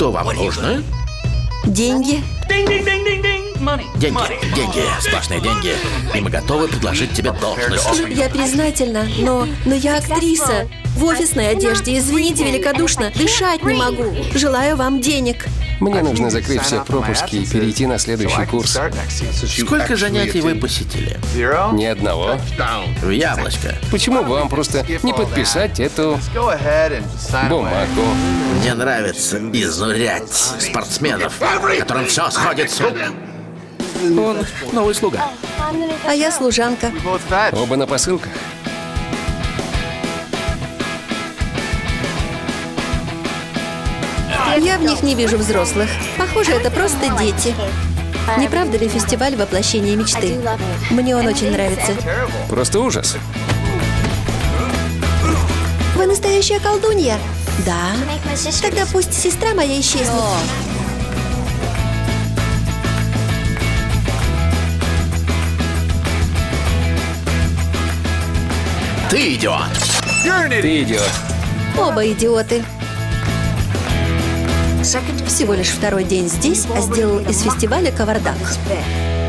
Что вам нужно? Деньги. Деньги, сплошные деньги. И мы готовы предложить тебе должность. Я признательна, но я актриса. В офисной одежде, извините великодушно, дышать не могу. Желаю вам денег. Мне нужно закрыть все пропуски и перейти на следующий курс. Сколько занятий вы посетили? Ни одного. В яблочко. Почему бы вам просто не подписать эту бумагу? Мне нравится изнурять спортсменов, которым все сходит с рук. Он новый слуга. А я служанка. Оба на посылках. Я в них не вижу взрослых. Похоже, это просто дети. Не правда ли фестиваль воплощения мечты? Мне он очень нравится. Просто ужас. Вы настоящая колдунья? Да. Тогда пусть сестра моя исчезнет. Ты идиот. Ты идиот. Оба идиоты. Всего лишь второй день здесь, а сделал из фестиваля кавардак.